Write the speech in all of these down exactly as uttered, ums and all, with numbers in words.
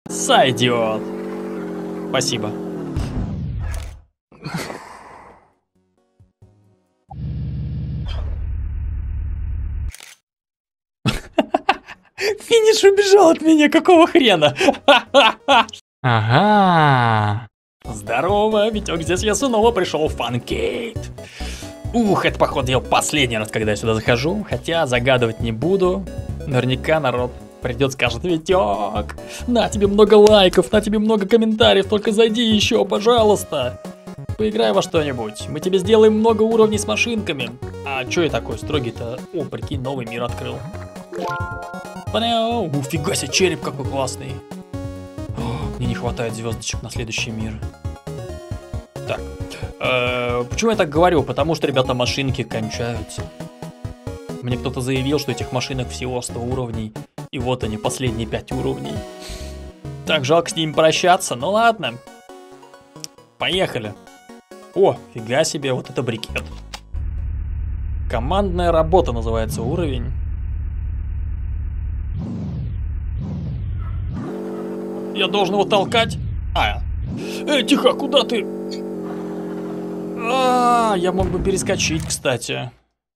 Сойдет. Спасибо. Финиш убежал от меня, какого хрена? Ага. Здорово, Витек, здесь я снова пришел в Фанкейт. Ух, это походу я последний раз, когда я сюда захожу. Хотя загадывать не буду. Наверняка народ придет, скажет: Витек, на тебе много лайков, на тебе много комментариев, только зайди еще, пожалуйста. Поиграй во что-нибудь, мы тебе сделаем много уровней с машинками. А чё я такой строгий-то? О, прикинь, новый мир открыл. Уфига себе, череп какой классный. О, мне не хватает звездочек на следующий мир. Так, э, почему я так говорю? Потому что, ребята, машинки кончаются. Мне кто-то заявил, что этих машинок всего сто уровней. И вот они, последние пять уровней. Так, жалко с ними прощаться, ну ладно. Поехали. О, фига себе, вот это брикет. Командная работа называется уровень. Я должен его толкать? А, э, тихо, куда ты? А, я мог бы перескочить, кстати.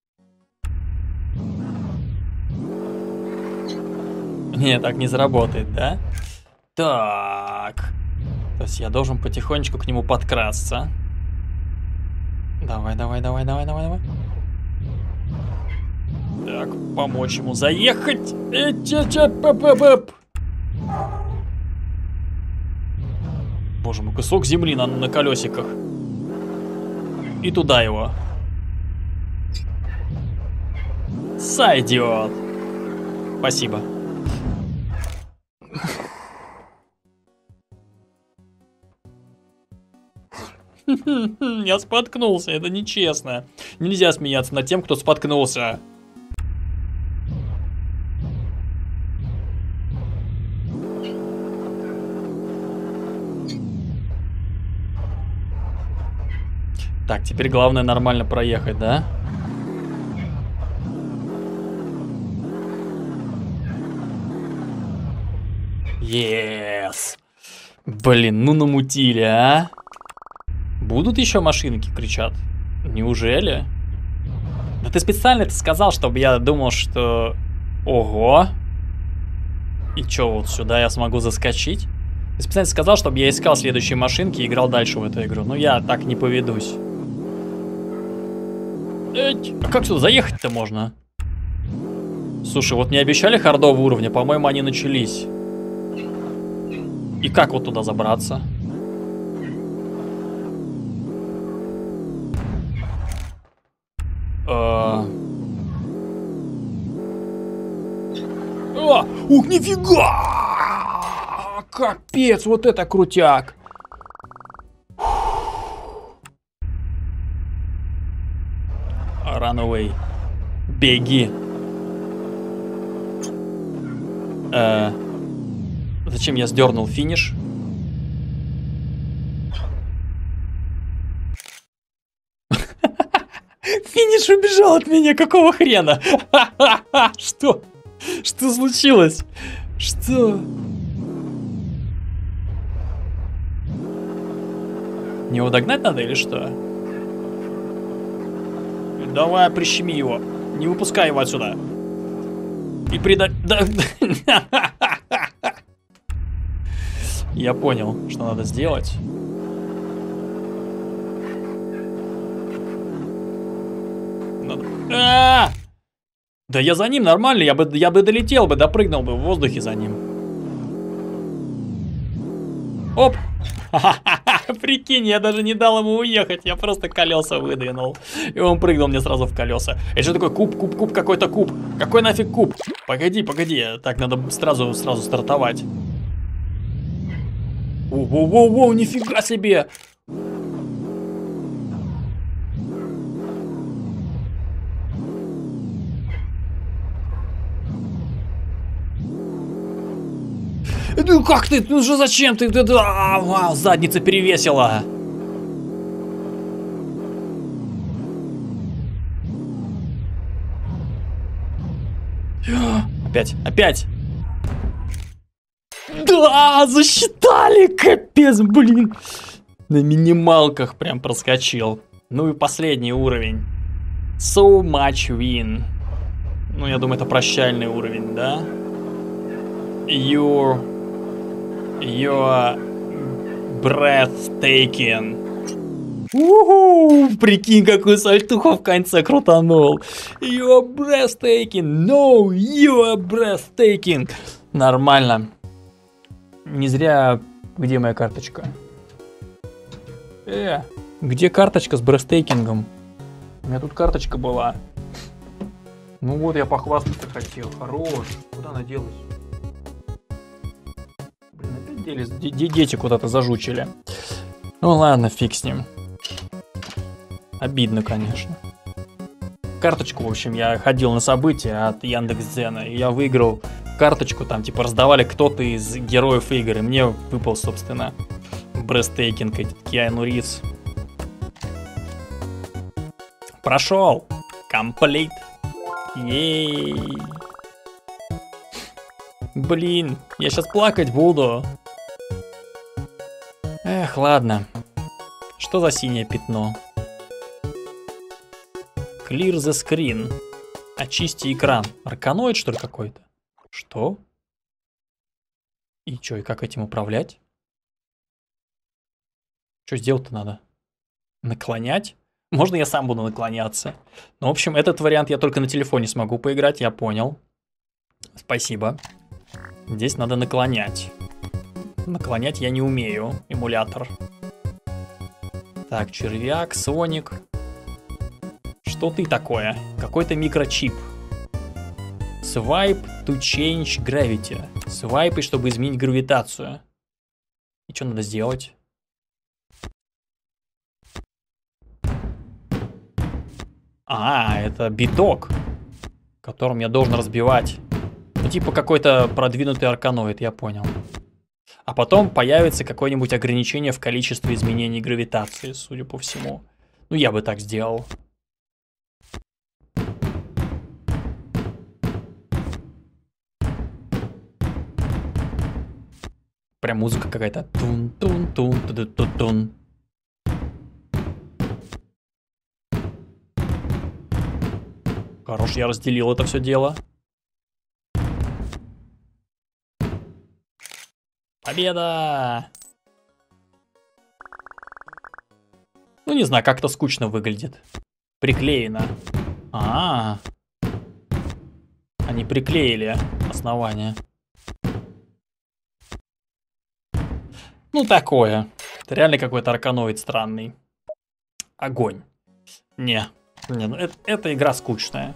Не, так не заработает, да? Так. То есть я должен потихонечку к нему подкрасться. Давай, давай, давай, давай, давай, давай. Так, помочь ему заехать. Боже мой, кусок земли на, на колесиках. И туда его. Сойдет. Спасибо. Я споткнулся, это нечестно. Нельзя смеяться над тем, кто споткнулся. Так, теперь главное нормально проехать, да? Yes. Блин, ну намутили, а? Будут еще машинки, кричат? Неужели? Да ты специально это сказал, чтобы я думал, что... Ого! И чё, вот сюда я смогу заскочить? Ты специально сказал, чтобы я искал следующие машинки и играл дальше в эту игру. Ну я так не поведусь. Эть, а как сюда заехать-то можно? Слушай, вот мне обещали хардовые уровни, по-моему, они начались. И как вот туда забраться? О, ух, нифига! Капец, вот это крутяк! Run away. Беги. Э, зачем я сдернул финиш? Финиш убежал от меня, какого хрена? Что? Что случилось? Что? Не его догнать надо или что? Давай, прищеми его. Не выпускай его отсюда. И прида... Да... Я понял, что надо сделать. Надо... А-а-а! Да я за ним нормально, я бы, я бы долетел бы, допрыгнул бы в воздухе за ним. Оп! Прикинь, я даже не дал ему уехать, я просто колеса выдвинул. И он прыгнул мне сразу в колеса. Это что такое? Куб, куб, куб, какой-то куб. Какой нафиг куб? Погоди, погоди, так надо сразу, сразу стартовать. Воу-воу-воу, нифига себе! Ну как ты? Ну же зачем ты? А, вау, задница перевесила. Опять, опять. Да! А, засчитали, капец, блин. На минималках прям проскочил. Ну и последний уровень. So much win. Ну, я думаю, это прощальный уровень, да? Your... Your... Breathtaking. Уху! Прикинь, какую сальтуху в конце крутанул. You're breathtaking. No, you're breathtaking. Нормально. Не зря... Где моя карточка? Э, где карточка с брестейкингом? У меня тут карточка была. Ну вот, я похвастаться хотел. Хорош. Куда она делась? Блин, опять делись. Дети куда-то зажучили. Ну ладно, фиг с ним. Обидно, конечно. Карточку, в общем, я ходил на события от Яндекс.Дзена, и я выиграл карточку, там, типа, раздавали кто-то из героев игры. Мне выпал, собственно, брестейкинг, этот Киану Ривз. Прошел. Комплит. Ей. Блин, я сейчас плакать буду. Эх, ладно. Что за синее пятно? Clear the screen. Очисти экран. Арканоид, что ли, какой-то? Что? И чё, и как этим управлять? Что сделать-то надо? Наклонять? Можно я сам буду наклоняться? Ну, в общем, этот вариант я только на телефоне смогу поиграть, я понял. Спасибо. Здесь надо наклонять. Наклонять я не умею, эмулятор. Так, червяк, Соник. Что ты такое? Какой-то микрочип. Swipe to change gravity. Свайпай, чтобы изменить гравитацию. И что надо сделать? А, это биток, которым я должен разбивать. Ну, типа какой-то продвинутый арканоид, я понял. А потом появится какое-нибудь ограничение в количестве изменений гравитации, судя по всему. Ну, я бы так сделал. Прям музыка какая-то. Тун-тун-тун-тун-тун-тун. Хорош, я разделил это все дело. Победа! Ну, не знаю, как-то скучно выглядит. Приклеено. А, -а, а. Они приклеили основание. Ну, такое. Это реально какой-то арканоид странный. Огонь. Не. Не, ну это, эта игра скучная.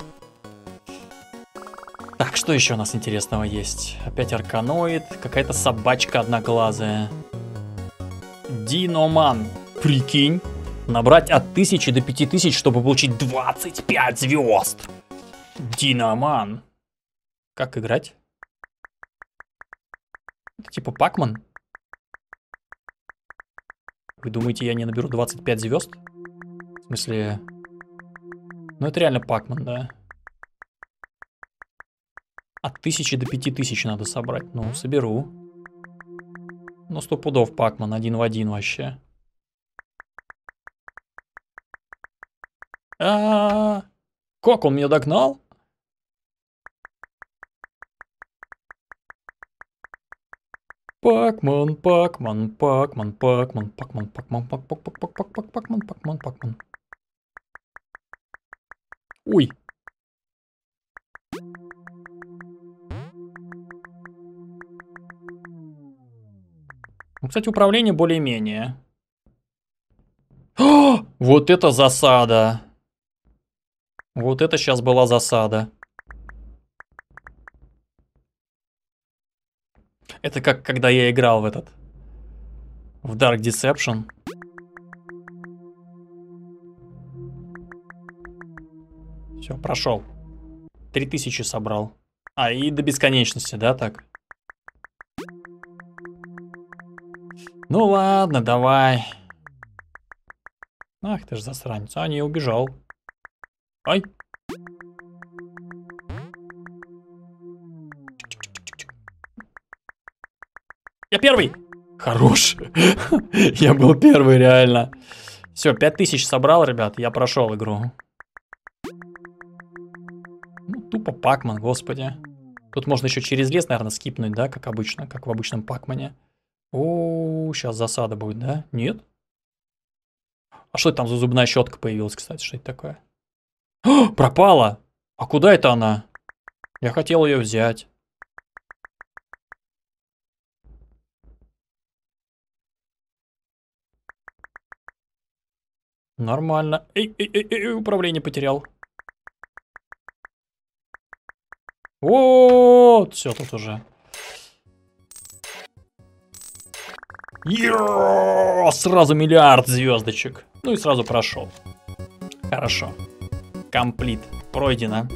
Так, что еще у нас интересного есть? Опять арканоид. Какая-то собачка одноглазая. Диноман. Прикинь. Набрать от тысячи до пяти тысяч, чтобы получить двадцать пять звезд. Диноман. Как играть? Это типа Пакман? Вы думаете, я не наберу двадцать пять звезд? В смысле... Ну, это реально Пакман, да. От тысячи до пяти тысяч надо собрать. Ну, соберу. Ну, сто пудов Пакман, один в один вообще. А-а-а! Как он меня догнал? Пакман, Пакман, Пакман, Пакман, Пакман, Пакман, Пак, Пак, Пак, Пак, Пак, Пак, Пакман, Пакман, Пакман. Ой. Ну, кстати, управление более-менее. Вот это засада. Вот это сейчас была засада. Это как когда я играл в этот... В Dark Deception. Все, прошел. Три тысячи собрал. А, и до бесконечности, да, так? Ну ладно, давай. Ах ты ж засранец. А, не, убежал. Ай. Я первый! Хорош! Я был первый, реально. Все, пять тысяч собрал, ребят, я прошел игру. Ну, тупо Пакман, господи. Тут можно еще через лес, наверное, скипнуть, да, как обычно, как в обычном Пакмане. О, сейчас засада будет, да? Нет? А что это там за зубная щетка появилась, кстати, что это такое? О, пропала! А куда это она? Я хотел ее взять. Нормально. Эй, эй, эй, эй, управление потерял. Вот, все тут уже. Йо, сразу миллиард звездочек. Ну и сразу прошел. Хорошо. Комплит. Пройдено.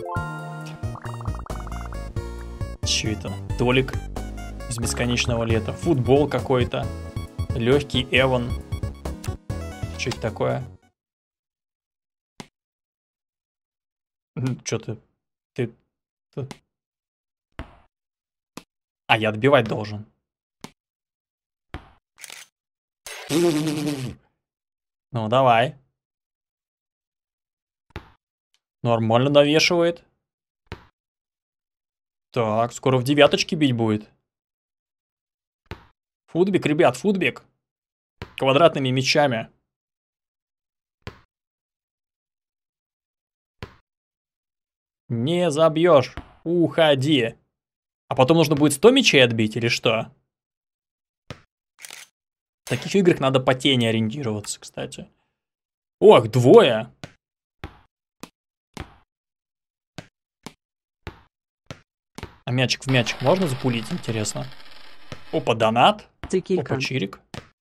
Че это? Толик из бесконечного лета. Футбол какой-то. Легкий Эван. Что это такое? Че ты? Ты... ты... А, я отбивать должен. Ну, давай. Нормально навешивает. Так, скоро в девяточке бить будет. Футбик, ребят, футбик. Квадратными мячами. Не забьешь. Уходи. А потом нужно будет сто мячей отбить или что? В таких играх надо по тени ориентироваться, кстати. Ох, двое. А мячик в мячик можно запулить, интересно? Опа, донат. Опа, чирик.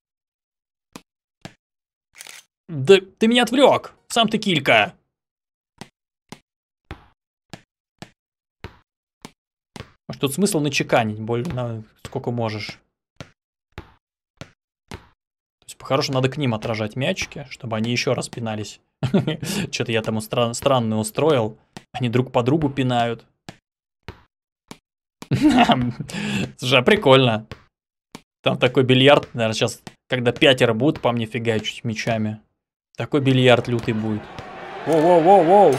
Да ты меня отвлек. Сам ты килька. Может, тут смысл начеканить, более, на, сколько можешь. То есть, по-хорошему, надо к ним отражать мячики, чтобы они еще раз пинались. Что-то я там стран странно устроил. Они друг по другу пинают. Слушай, а прикольно. Там такой бильярд, наверное, сейчас, когда пятеро будут по мне фигачить мячами. Такой бильярд лютый будет. Воу-воу-воу-воу.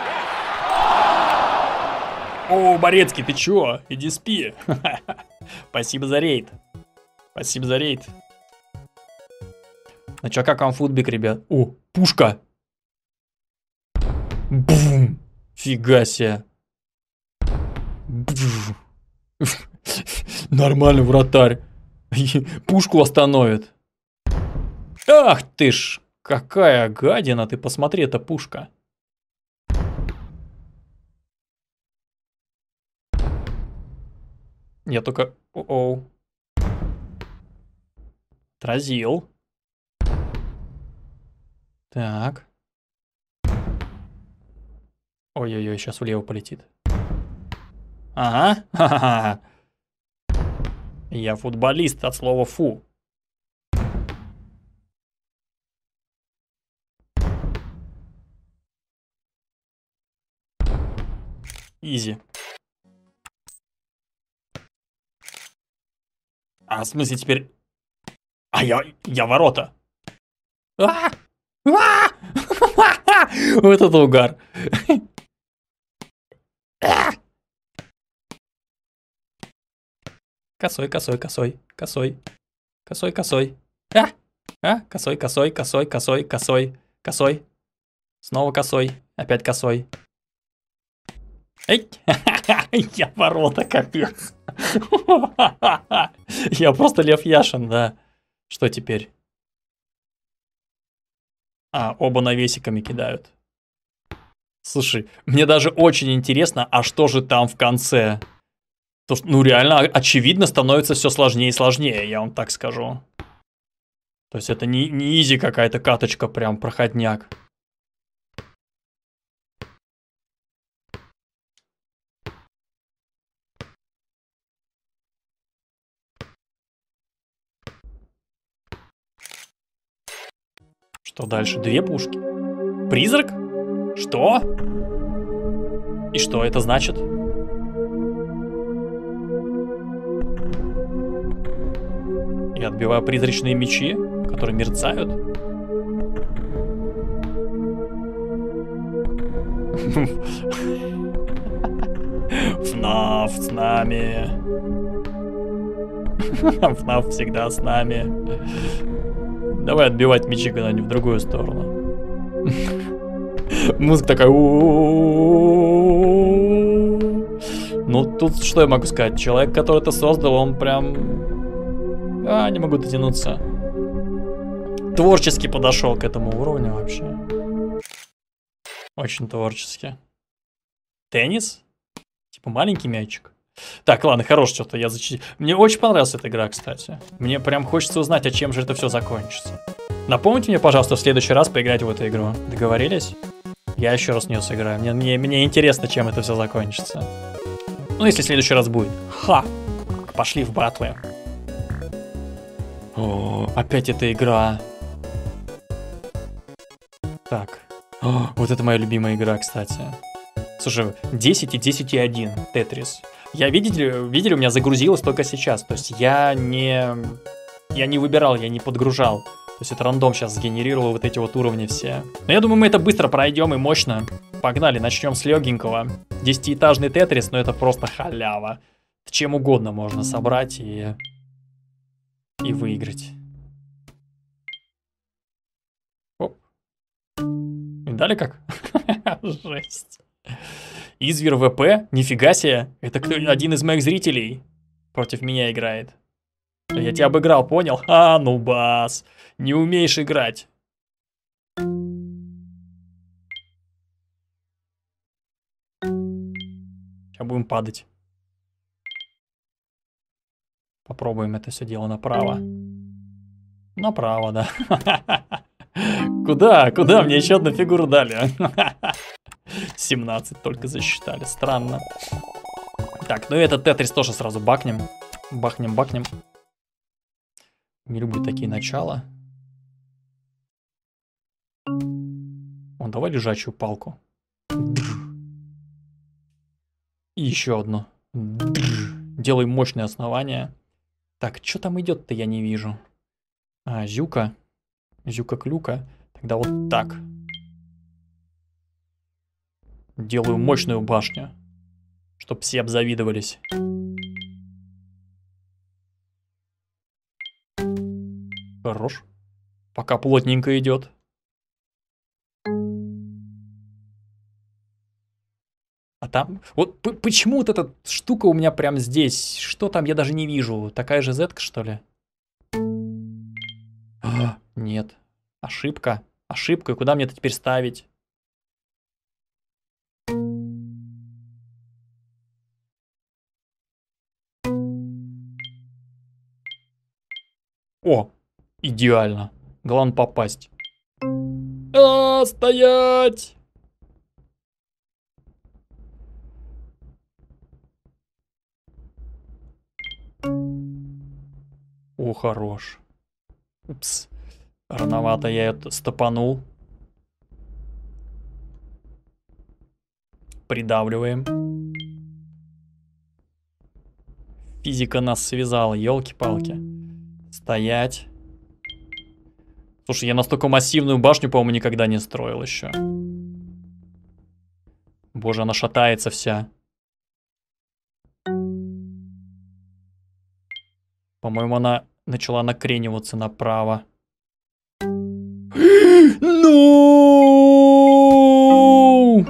О, Борецкий, ты чё? Иди спи. Спасибо за рейд. Спасибо за рейд. Ну чё, как вам футбик, ребят? О, пушка. Бум. Фига себе. Нормальный вратарь. Пушку остановит. Ах ты ж, какая гадина. Ты посмотри, это пушка. Я только... О-оу. Отразил. Так. Ой-ой-ой, сейчас влево полетит. Ага. Ха-ха-ха. Я футболист от слова фу. Изи. А в смысле теперь... А я... Я ворота. А! А! Вот это угар. Косой, косой, косой, косой. Косой, косой. А! А! Косой, косой, косой, косой, косой, косой. Снова косой. Опять косой. Эй! Я ворота, капец. Я просто Лев Яшин, да. Что теперь? А, оба навесиками кидают. Слушай, мне даже очень интересно, а что же там в конце? То, что, ну, реально, очевидно, становится все сложнее и сложнее, я вам так скажу. То есть это не, не изи какая-то каточка, прям проходняк. Что дальше? Две пушки? Призрак? Что? И что это значит? Я отбиваю призрачные мечи, которые мерцают. ФНАФ с нами. ФНАФ всегда с нами. Давай отбивать мечи куда-нибудь в другую сторону. Музыка такая. Ну, тут что я могу сказать? Человек, который это создал, он прям... А, не могу дотянуться. Творчески подошел к этому уровню вообще. Очень творчески. Теннис? Типа маленький мячик. Так, ладно, хорош что-то, я зачистил. Мне очень понравилась эта игра, кстати. Мне прям хочется узнать, а чем же это все закончится. Напомните мне, пожалуйста, в следующий раз поиграть в эту игру. Договорились? Я еще раз в нее сыграю. Мне, мне, мне интересно, чем это все закончится. Ну, если в следующий раз будет. Ха! Пошли в батлы. О, опять эта игра. Так. О, вот это моя любимая игра, кстати. Слушай, десять и десять и один Тетрис. Я, видели, видели, у меня загрузилось только сейчас. То есть я не... Я не выбирал, я не подгружал. То есть это рандом сейчас сгенерировал вот эти вот уровни все. Но я думаю, мы это быстро пройдем и мощно. Погнали, начнем с легенького. Десятиэтажный Тетрис, но это просто халява. Чем угодно можно собрать и... И выиграть. Оп. Видали как? Жесть. Извер ВП? Нифига себе. Это кто, один из моих зрителей против меня играет. Я тебя обыграл, понял? А, ну бас. Не умеешь играть. Сейчас будем падать. Попробуем это все дело направо. Направо, да. Куда? Куда? Мне еще одну фигуру дали. семнадцать только засчитали. Странно. Так, ну и этот Тетрис тоже сразу бахнем. Бахнем, бахнем. Не люблю такие начала. О, давай лежачую палку. И еще одну. Делай мощное основание. Так, что там идет-то, я не вижу. А, Зюка. Зюка-клюка. Тогда вот так. Делаю мощную башню. Чтоб все обзавидовались. Хорош. Пока плотненько идет. А там... Вот почему вот эта штука у меня прям здесь? Что там, я даже не вижу. Такая же зетка, что ли? А, нет. Ошибка. Ошибка. Куда мне это теперь ставить? О! Идеально. Главное попасть. А, стоять! О, хорош. Упс. Рановато я это стопанул. Придавливаем. Физика нас связала, елки-палки. Стоять. Слушай, я настолько массивную башню, по-моему, никогда не строил еще. Боже, она шатается вся. По-моему, она начала накрениваться направо. Ну!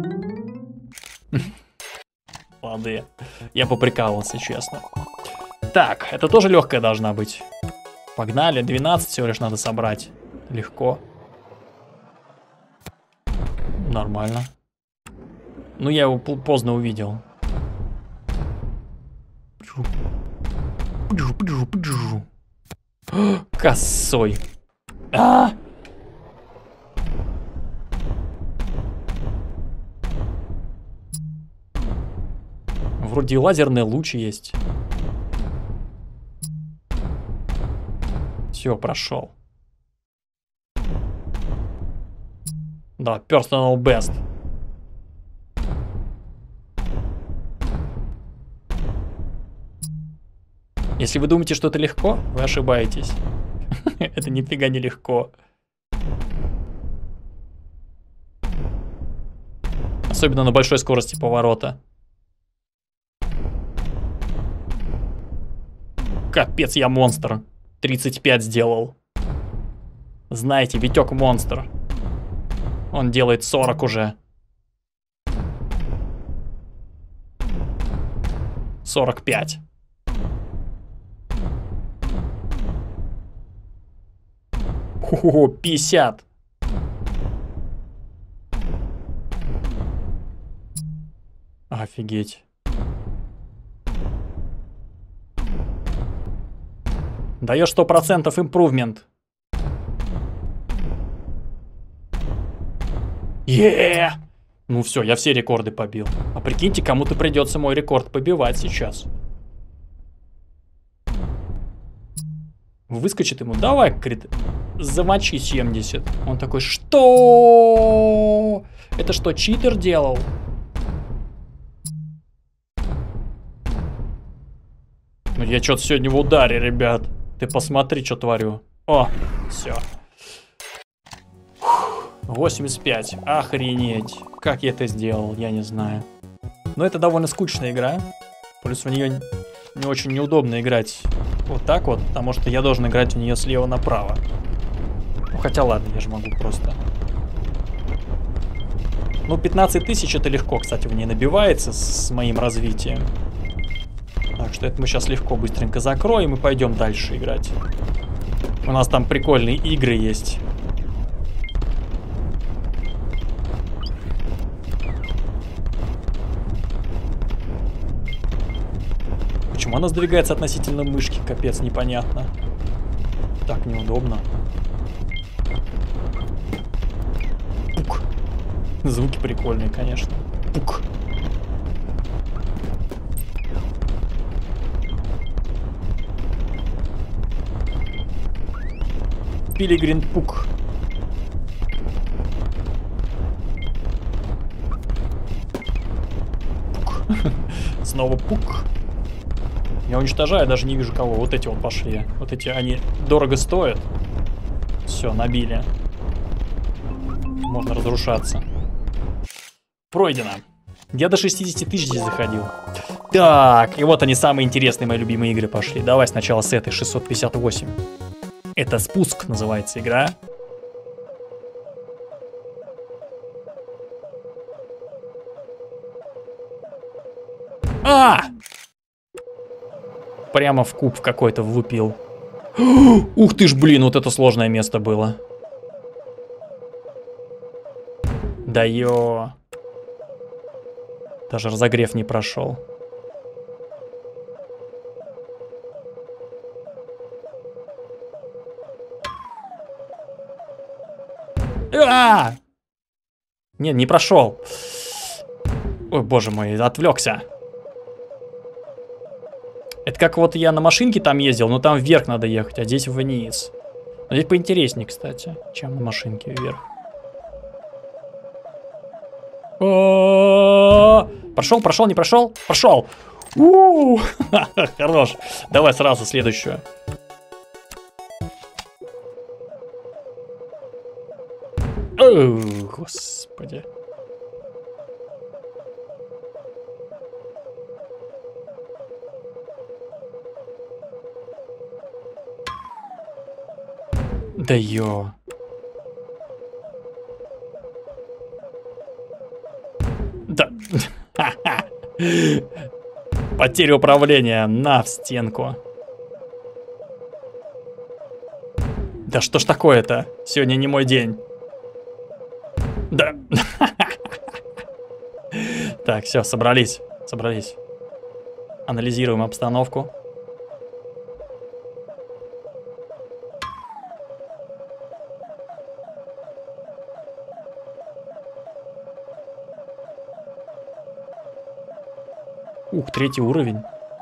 Ладно, я поприкалывался, честно. Так, это тоже легкая должна быть. Погнали, двенадцать всего лишь надо собрать. Легко. Нормально. Ну, я его поздно увидел. Косой. А! Вроде и лазерный луч есть. Все, прошел. Да, personal best. Если вы думаете, что это легко, вы ошибаетесь. Это нифига не легко. Особенно на большой скорости поворота. Капец, я монстр. тридцать пять сделал. Знаете, Витек монстр. Он делает сорок уже. сорок пять. Хо-хо, пятьдесят. Офигеть. Даешь сто процентов импрувмент. Е-е-е! Ну все, я все рекорды побил. А прикиньте, кому-то придется мой рекорд побивать сейчас. Выскочит ему, давай, говорит, замочи семьдесят. Он такой, что? Это что, читер делал? Ну я что-то сегодня в ударе, ребят. Ты посмотри, что творю. О, все. восемьдесят пять. Охренеть. Как я это сделал, я не знаю. Но это довольно скучная игра. Плюс в нее не очень неудобно играть вот так вот, потому что я должен играть в нее слева направо. Ну, хотя ладно, я же могу просто. Ну, пятнадцать тысяч это легко, кстати, в ней набивается с моим развитием. Так что это мы сейчас легко, быстренько закроем и пойдем дальше играть. У нас там прикольные игры есть. Почему она сдвигается относительно мышки? Капец, непонятно. Так неудобно. Пук. Звуки прикольные, конечно. Пук. Пилигрин пук. Пук. Снова пук. Я уничтожаю, даже не вижу кого. Вот эти вот пошли. Вот эти, они дорого стоят. Все, набили. Можно разрушаться. Пройдено. Я до шестидесяти тысяч здесь заходил. Так, и вот они, самые интересные мои любимые игры пошли. Давай сначала с этой, шестьсот пятьдесят восемь. Это спуск, называется игра. А! Прямо в куб какой-то влупил. Ух ты ж, блин, вот это сложное место было. Да ё. Даже разогрев не прошел. А! Нет, не прошел. Ой, боже мой, отвлекся. Это как вот я на машинке там ездил, но там вверх надо ехать, а здесь вниз. Но здесь поинтереснее, кстати, чем на машинке вверх. Прошел, прошел, не прошел? Прошел. Хорош. Давай сразу следующую. О, господи. Да ё. Да. Потеря управления. На, в стенку. Да что ж такое-то? Сегодня не мой день. Да. Так, все, собрались. Собрались. Анализируем обстановку. Ух, третий уровень.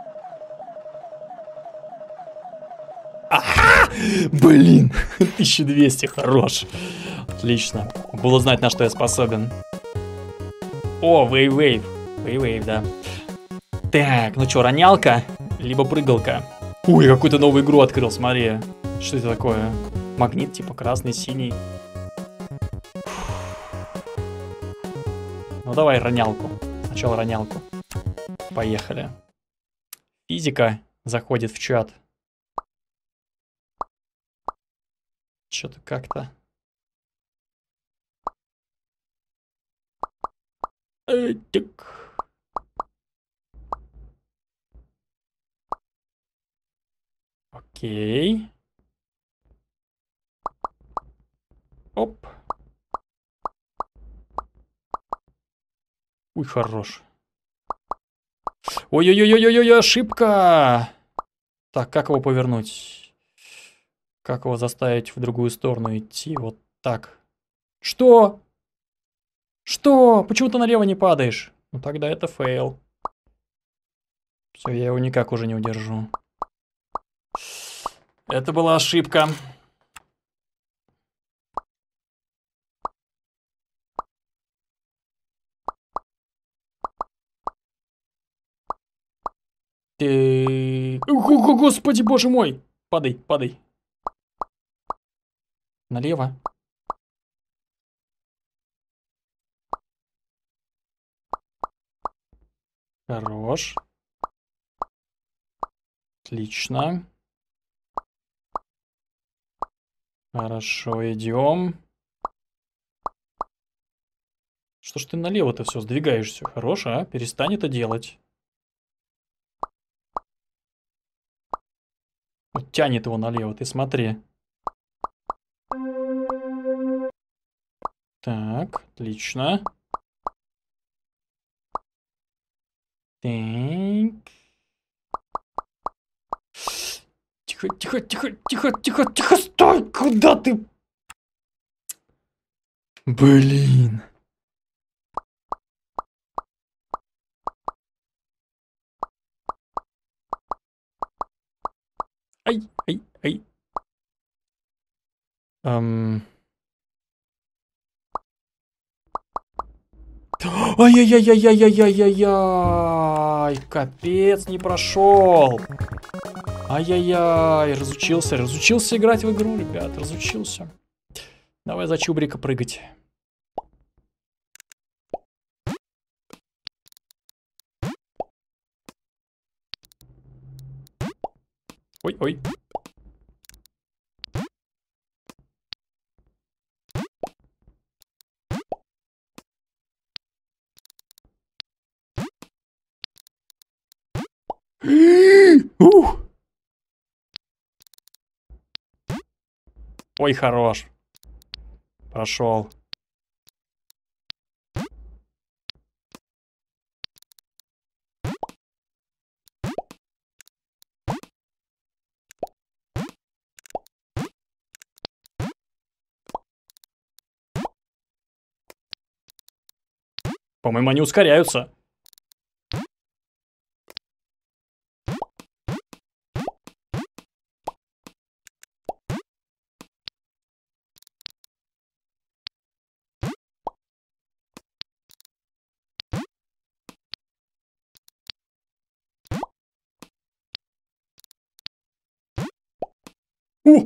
А-ха! Блин, тысяча двести, хорош. Отлично. Было знать, на что я способен. О, вейв-вейв. Вейв-вейв, да. Так, ну что, ронялка, либо прыгалка. Ой, какую-то новую игру открыл, смотри. Что это такое? Магнит, типа красный, синий. Ну давай ронялку. Сначала ронялку. Поехали. Физика заходит в чат. Что-то как-то. Так. Окей. Оп. Ой, хорош. Ой-ой-ой-ой-ой, ошибка! Так, как его повернуть? Как его заставить в другую сторону идти? Вот так. Что? Что? Почему ты налево не падаешь? Ну тогда это фейл. Все, я его никак уже не удержу. Это была ошибка. Ты... О, господи, боже мой! Падай, падай. Налево. Хорош. Отлично. Хорошо, идем. Что ж ты налево-то все сдвигаешься? Хорош, а? Перестань это делать. Вот тянет его налево, ты смотри. Так, отлично. Так. Тихо, тихо, тихо, тихо, тихо, тихо, стой! Куда ты? Блин. Ай, ай, ай. Эм... Ай-яй-яй-яй-яй-яй-яй-яй! Капец, не прошел. Ай-яй-яй, разучился, разучился играть в игру, ребят, разучился. Давай за чубрика прыгать. Ой-ой. Ух! Ой, хорош. Прошел. По-моему, они ускоряются. У!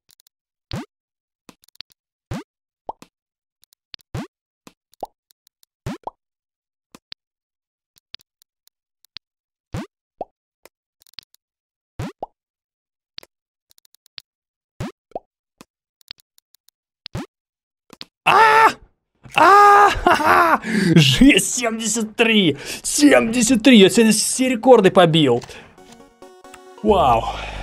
А! А! Жесть, семьдесят три! семьдесят три! Я сегодня все рекорды побил! Вау!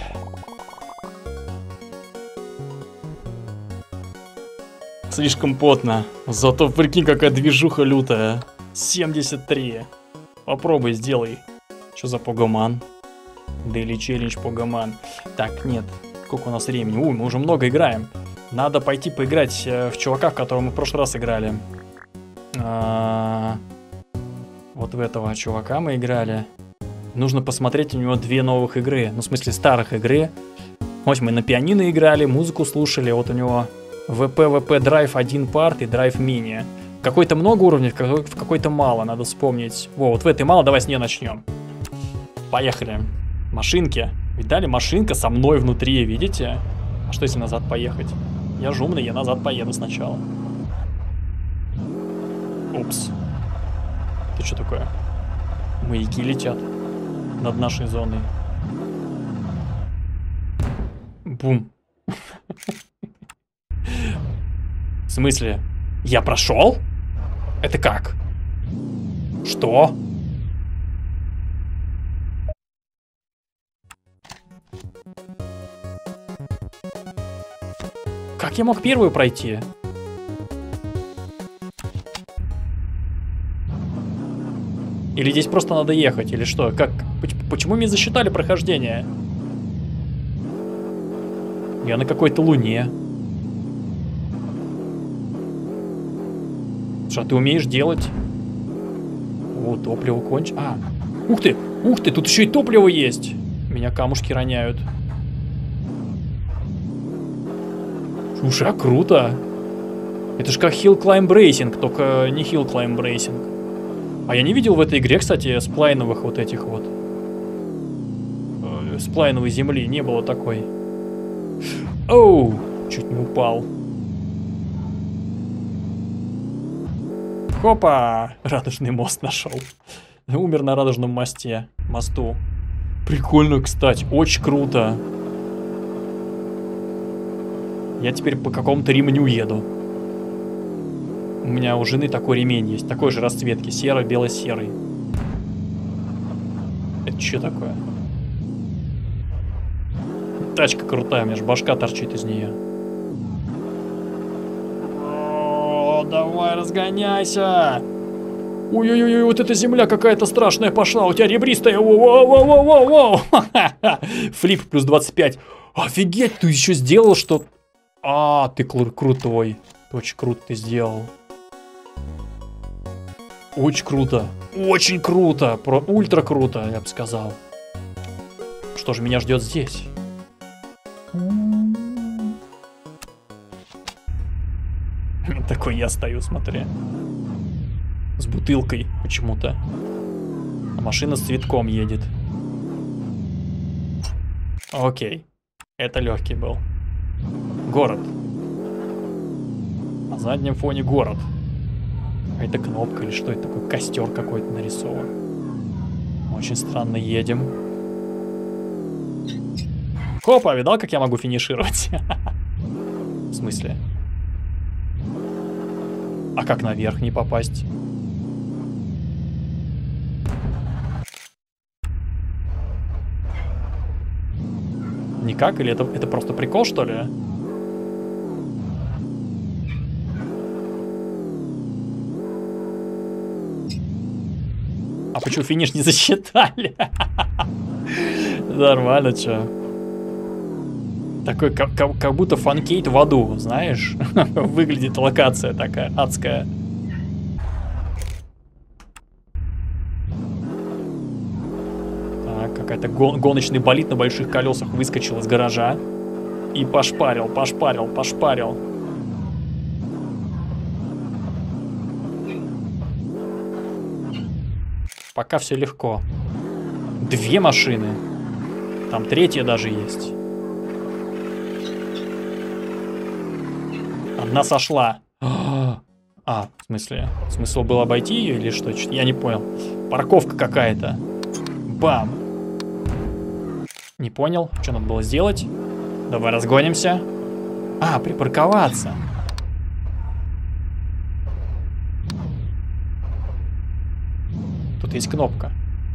Слишком потно. Зато прикинь, какая движуха лютая. семьдесят три. Попробуй, сделай. Что за Погоман? Daily Challenge Погоман. Так, нет. Сколько у нас времени? Ой, мы уже много играем. Надо пойти поиграть в чувака, в которого мы в прошлый раз играли. А-а-а. Вот в этого чувака мы играли. Нужно посмотреть у него две новых игры. Ну, в смысле, старых игры. Вот мы на пианино играли, музыку слушали. Вот у него ви пи ви пи Drive один парт и Drive Mini. Какой-то много уровней, в какой-то мало, надо вспомнить. Во, вот в этой мало, давай с нее начнем. Поехали. Машинки. Видали, машинка со мной внутри, видите? А что если назад поехать? Я же умный, я назад поеду сначала. Упс. Ты что такое? Маяки летят над нашей зоной. Бум. В смысле? Я прошел? Это как? Что? Как я мог первую пройти? Или здесь просто надо ехать, или что? Как? Почему мне засчитали прохождение? Я на какой-то луне. Что ты умеешь делать? О, топливо кончилось. А, ух ты, ух ты, тут еще и топливо есть. Меня камушки роняют. Слушай, а круто. Это ж как Hill Climb Racing, только не Hill Climb Racing. А я не видел в этой игре, кстати, сплайновых вот этих вот. Э, сплайновой земли, не было такой. Оу, чуть не упал. Хопа! Радужный мост нашел. Умер на радужном мосте. Мосту. Прикольно, кстати. Очень круто. Я теперь по какому-то ремню еду. У меня у жены такой ремень есть. Такой же расцветки. Серо-бело-серый. Это что такое? Тачка крутая. У меня же башка торчит из нее. Давай, разгоняйся! Ой-ой-ой, вот эта земля какая-то страшная пошла, у тебя ребристая. Воу-воу-воу-воу-воу! Флип плюс двадцать пять. Офигеть, ты еще сделал что? А, ты крутой. Очень круто ты сделал. Очень круто. Очень круто. Про ультра круто, я бы сказал. Что же меня ждет здесь? Такой я стою, смотри. С бутылкой почему-то. А машина с цветком едет. Окей. Это легкий был. Город. На заднем фоне город. Какая-то кнопка или что это такое? Костер какой-то нарисован. Очень странно едем. Хопа, видал, как я могу финишировать? В смысле? А как наверх не попасть? Никак? Или это, это просто прикол, что ли? А почему финиш не засчитали? Нормально, чё? Такой, как, как, как будто фанкейт в аду, знаешь? Выглядит локация такая, адская. Так, какая-то гон гоночный болид на больших колесах выскочил из гаража. И пошпарил, пошпарил, пошпарил. Пока все легко. Две машины. Там третья даже есть. Одна сошла. А, в смысле? Смысл был обойти ее или что? Я не понял. Парковка какая-то. Бам. Не понял, что надо было сделать. Давай разгонимся. А, припарковаться. Тут есть кнопка.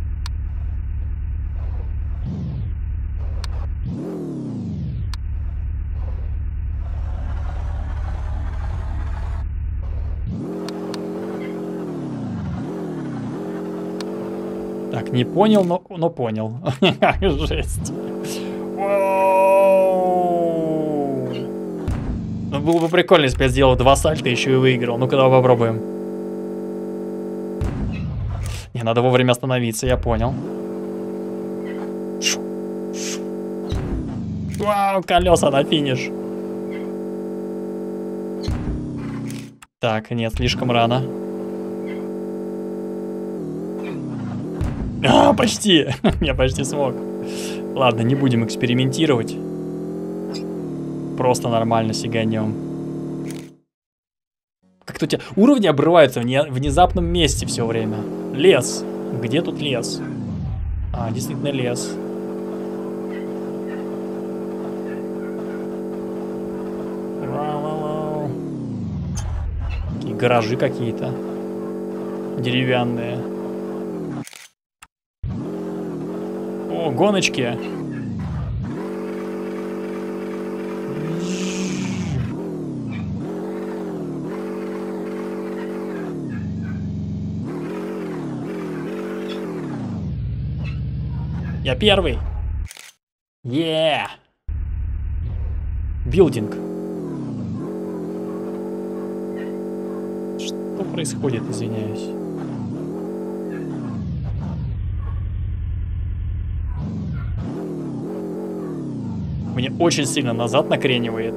Так, не понял, но, но понял. Жесть. Ну, было бы прикольно, если бы я сделал два сальта, еще и выиграл. Ну-ка, давай попробуем. Не, надо вовремя остановиться, я понял. Вау, колеса на финиш. Так, нет, слишком рано. А, почти. Я почти смог. Ладно, не будем экспериментировать. Просто нормально сиганем. Как-то у тебя уровни обрываются в не... внезапном месте все время. Лес. Где тут лес? А, действительно лес. Такие гаражи какие-то. Деревянные. О, гоночки. Я первый. Yeah. Билдинг. Что происходит, извиняюсь? Мне очень сильно назад накренивает.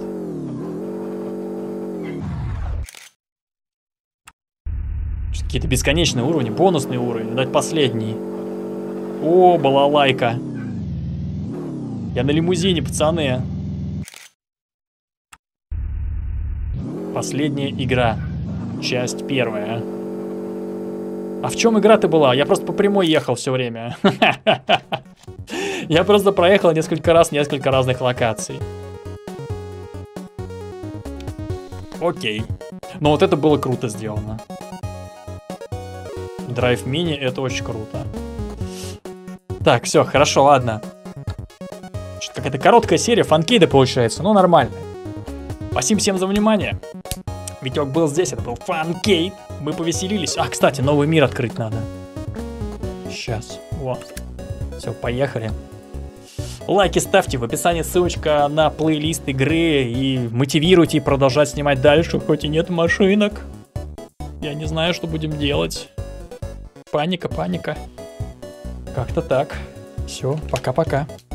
Какие-то бесконечные уровни, бонусные уровни, дать последний. О, балалайка. Я на лимузине, пацаны. Последняя игра. Часть первая. А в чем игра-то была? Я просто по прямой ехал все время. Я просто проехал несколько раз, несколько разных локаций. Окей. Но вот это было круто сделано. Драйв мини, это очень круто. Так, все, хорошо, ладно. Какая-то короткая серия фанкейда получается, ну нормально. Спасибо всем за внимание. Витек был здесь, это был фанкейд. Мы повеселились. А, кстати, новый мир открыть надо. Сейчас, вот. Все, поехали. Лайки ставьте, в описании ссылочка на плейлист игры. И мотивируйте продолжать снимать дальше, хоть и нет машинок. Я не знаю, что будем делать. Паника, паника. Как-то так. Все, пока-пока.